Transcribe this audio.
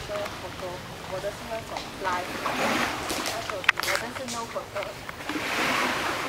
个 photo， 我的是那种 live， 我的是 no photo。